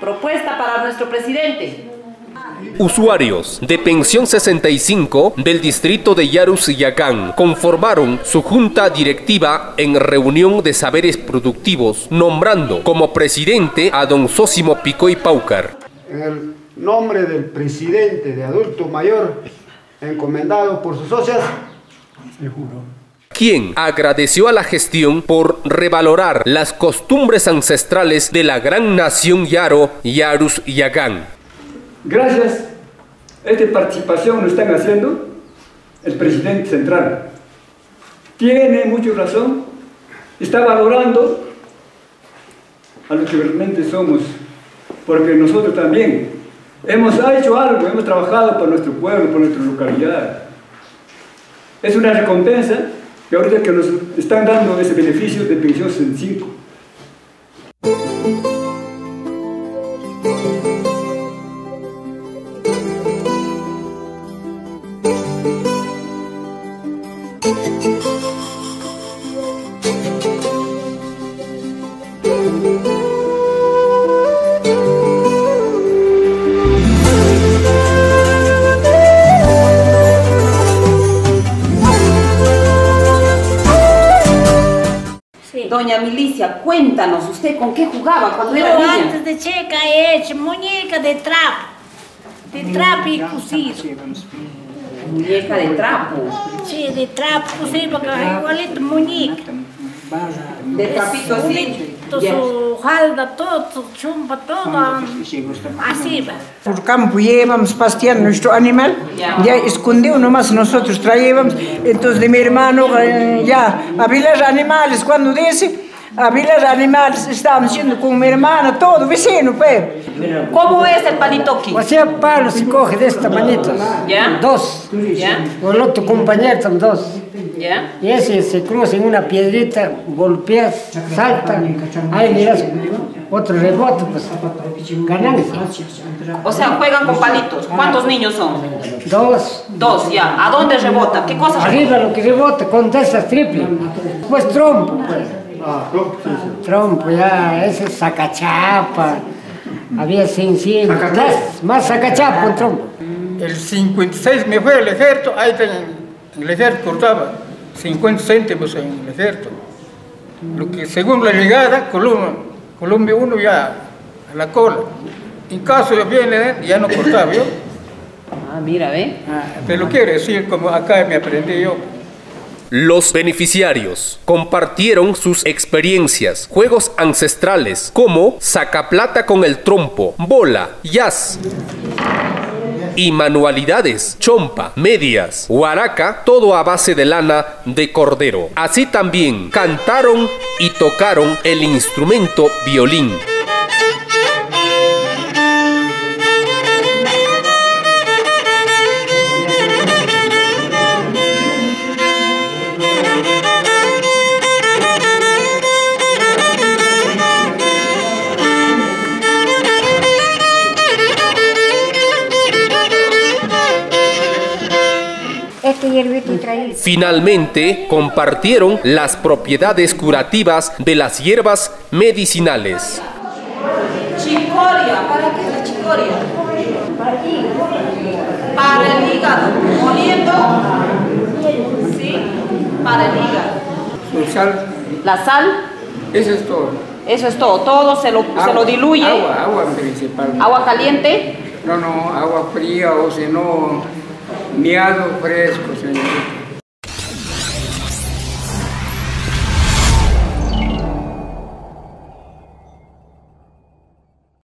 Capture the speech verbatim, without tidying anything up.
Propuesta para nuestro presidente. Usuarios de Pensión sesenta y cinco del distrito de Yarus y Yacán conformaron su junta directiva en reunión de saberes productivos, nombrando como presidente a don Sósimo Picoy Paucar. En el nombre del presidente de adulto mayor, encomendado por sus socias, le juro. Quien agradeció a la gestión por revalorar las costumbres ancestrales de la gran nación Yaro, Yarus y Yacán. Gracias a esta participación lo están haciendo el presidente central. Tiene mucha razón, está valorando a lo que realmente somos, porque nosotros también hemos hecho algo, hemos trabajado por nuestro pueblo, por nuestra localidad. Es una recompensa que ahorita que nos están dando ese beneficio de Pensión sesenta y cinco. Doña Milicia, cuéntanos, ¿usted con qué jugaba cuando Yo era niña? antes de chica he hecho muñeca de trapo, de trapo y cosido. Muñeca de trapo. Sí, de trapo cosido, porque igualito muñeca. De trapito así. Su jalda, todo, su chumpa, todo, así va. Por campo llevamos pasteando nuestro animal, ya escondido nomás nosotros traíamos, entonces de mi hermano eh, ya, había los animales, cuando dice, había los animales, estábamos haciendo con mi hermana, todo, vecino, pues. ¿Cómo es el palitoqui? O sea, palo se coge de esta manita, ¿Ya? dos, ¿Ya? o el otro compañero son dos. ¿Ya? Y ese se cruza en una piedrita, golpea, salta, ahí miras, otro rebote, pues, ganancia. O sea, juegan con palitos. ¿Cuántos niños son? Dos. Dos, ya. ¿A dónde rebota? ¿Qué cosa? Arriba lo que rebota, contesta triple. Pues trompo, pues. Trompo, ya, ese es sacachapa. Había sencillo. Más, más sacachapa, un trompo. El cincuenta y seis me fue al ejército, ahí en el ejército cortaba cincuenta céntimos en el ejército. Lo que según la llegada, Colombia, Colombia uno ya a la cola. En caso de viene, ya no cortaba yo. Ah, mira, ve. Ah, te lo quiero decir como acá me aprendí yo. Los beneficiarios compartieron sus experiencias, juegos ancestrales como sacaplata con el trompo, bola, yas y manualidades, chompa, medias, huaraca, todo a base de lana de cordero. Así también cantaron y tocaron el instrumento violín. Finalmente, compartieron las propiedades curativas de las hierbas medicinales. Chicoria, ¿para qué es la chicoria? Para el hígado. Para el hígado. Moliendo. Sí, para el hígado. Su sal. La sal. Eso es todo. Eso es todo. Todo se lo, Agua, se lo diluye. Agua, agua principal. Agua caliente. No, no, agua fría o si no, miado fresco, señor.